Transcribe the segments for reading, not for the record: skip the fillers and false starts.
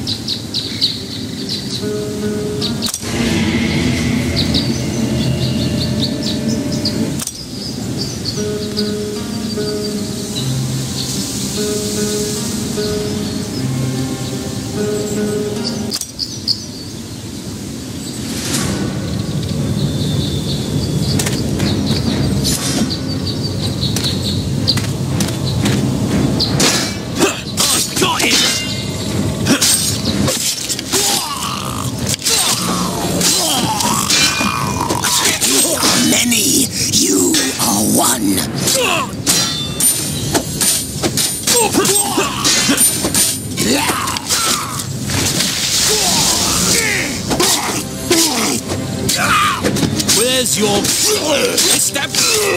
Where's your step?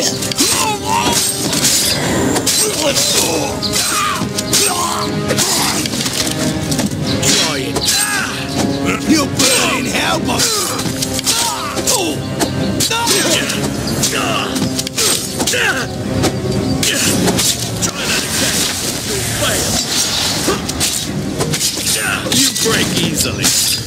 Try it. You're burning hell, boy. Try that again. You'll fail. You break easily.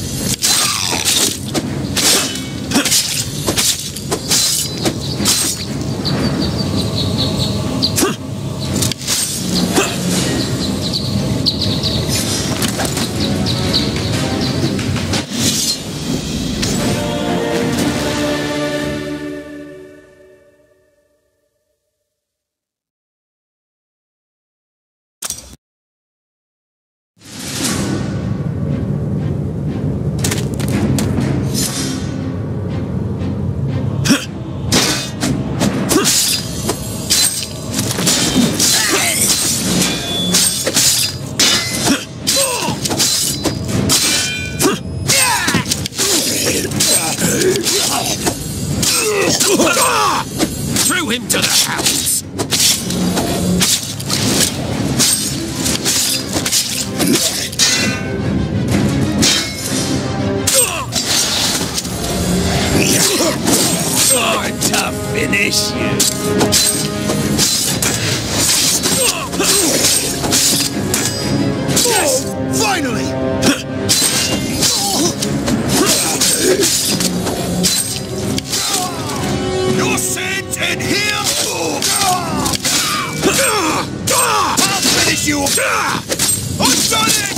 Threw him to the house. Hard to finish you. Yes, finally. You're sent in here! I'll finish you! I've done it!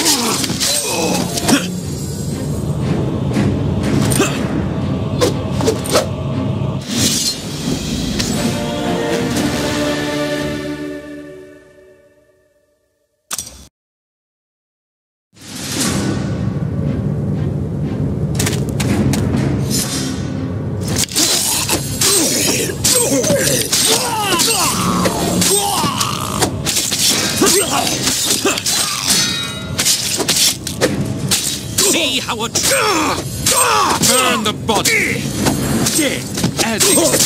See how a burn the body dead as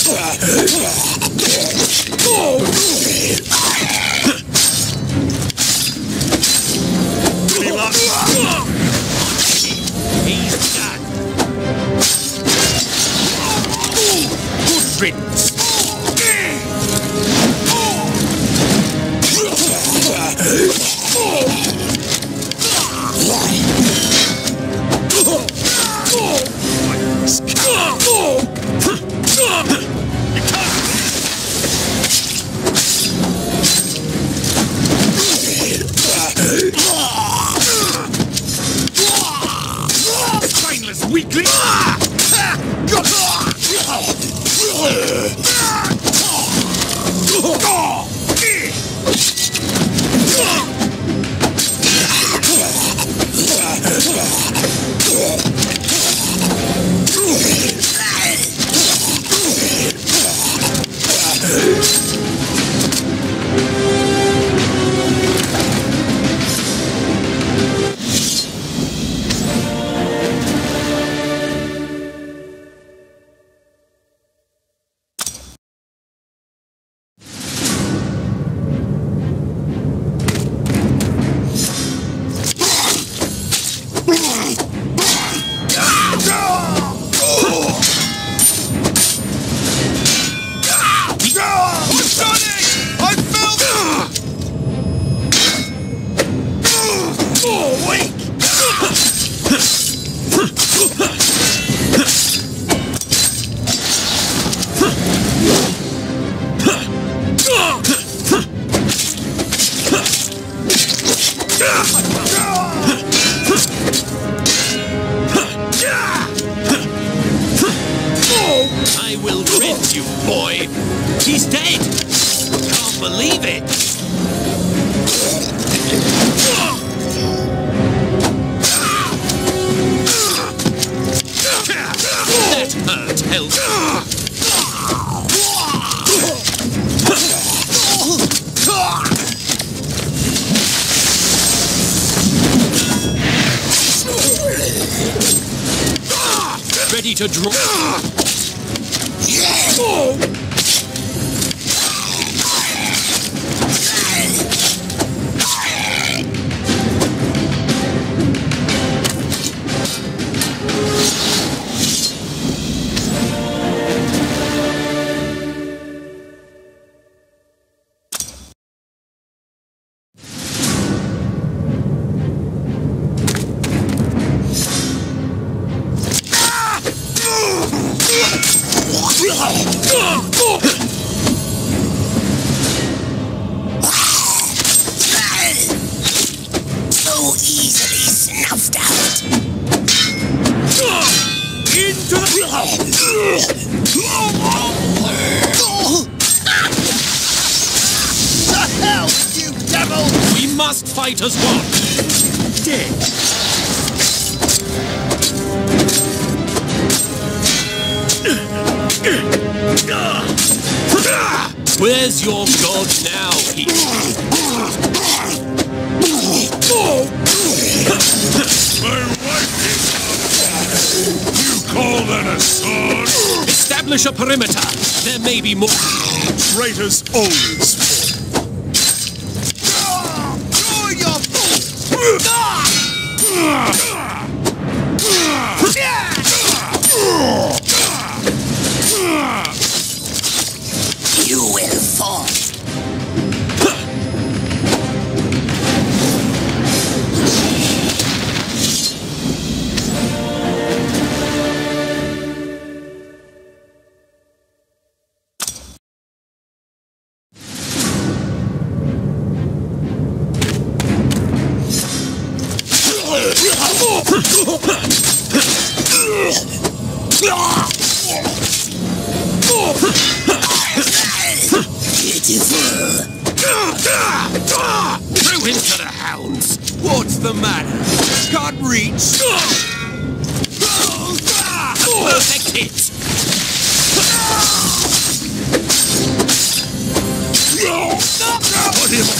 he's done. Good riddance. Brainless weakling! you, boy! He's dead! Can't believe it! That hurt, Helga! Ready to draw? So easily snuffed out. Into The hell, you devil! We must fight as one! Dead! Where's your god now, Heath? My wife is up. You call that a sword? Establish a perimeter. There may be more. Traitors always Draw your You will fall. Throw him to the hounds! What's the matter? Can't reach! Perfect hit! Put him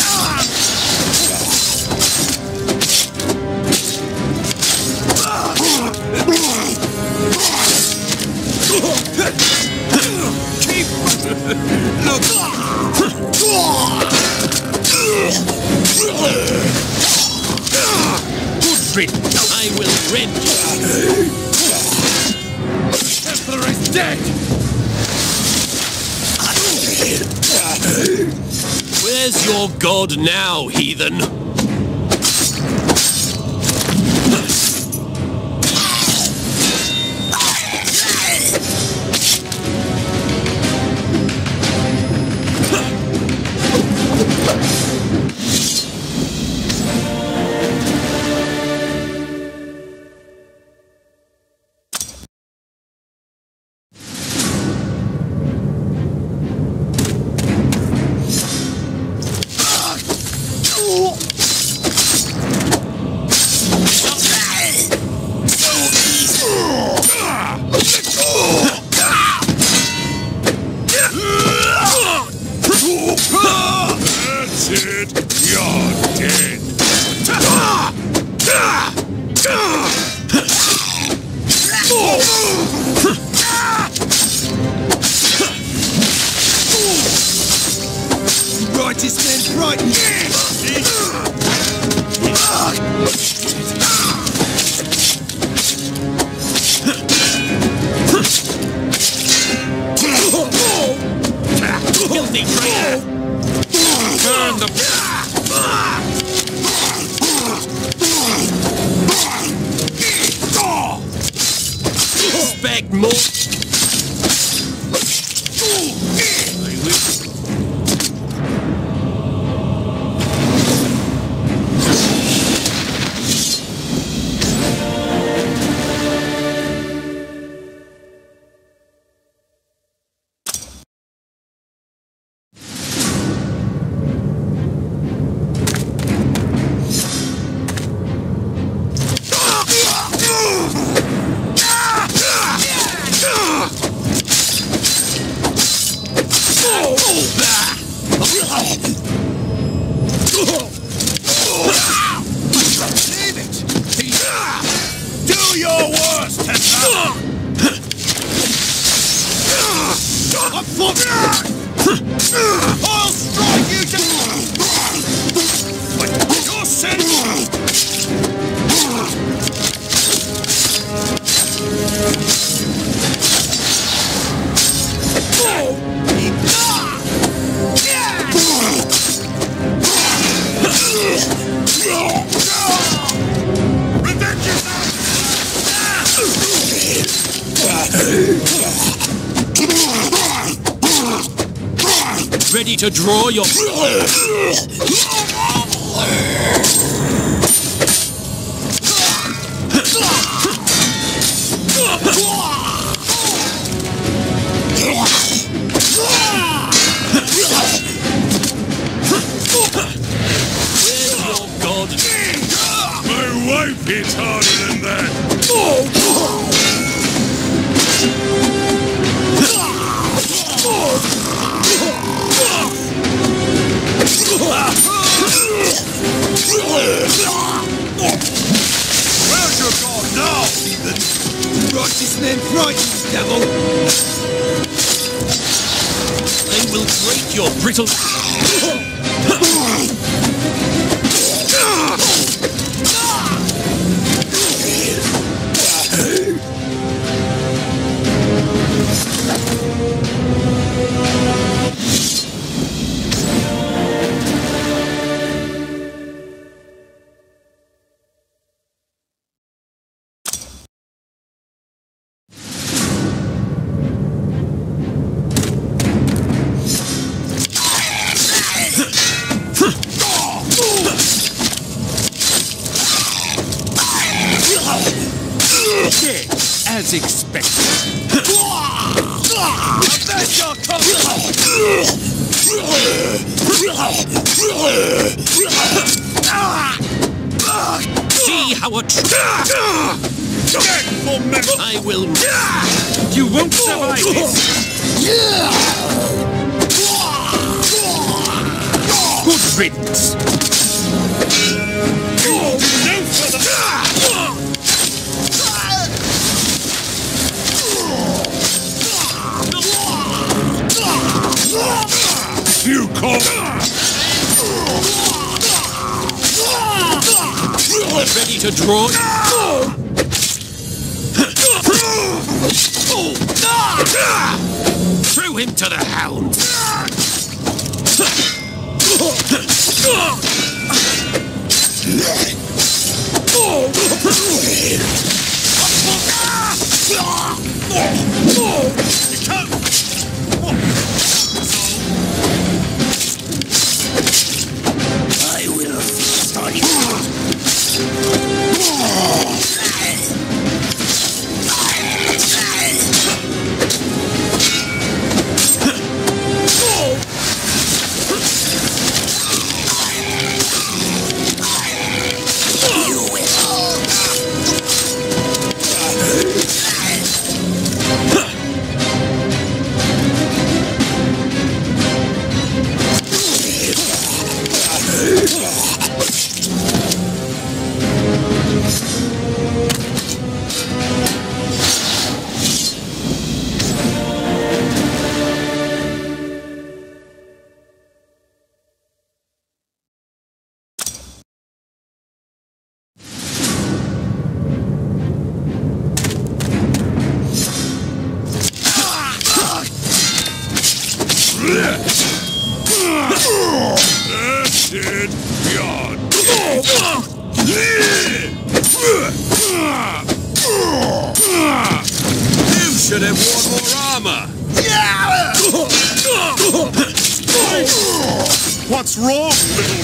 Keep! Look! Good riddance! I will rend you! Emperor is dead! Where's your god now, heathen? That's it. You're dead. Righteous man's right. Filthy traitor! Burn the... Expect more... I'll strike you to... You're sent! Revenge yourself! Ready to draw your... Where's your god? My wife hits harder than that! Where's your god now, heathen? Righteous men frighten, devil! They will break your brittle... As expected. Avenger comes! See how a I will... You won't survive this! Good riddance! You call... Ready to draw? Throw him to the hounds! I will start you. That's it! God! You should have worn more armor! What's wrong, little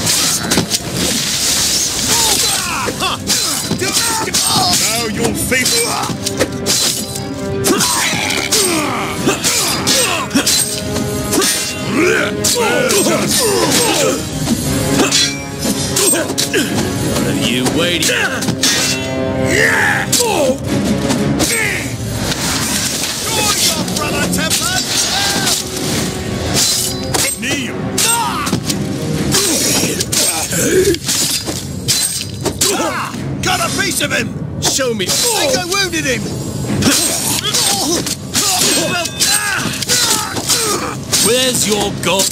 man? Now you'll face What are you waiting? Join your brother, Templars! Kneel! Got a piece of him! Show me. I think I wounded him! Where's your god?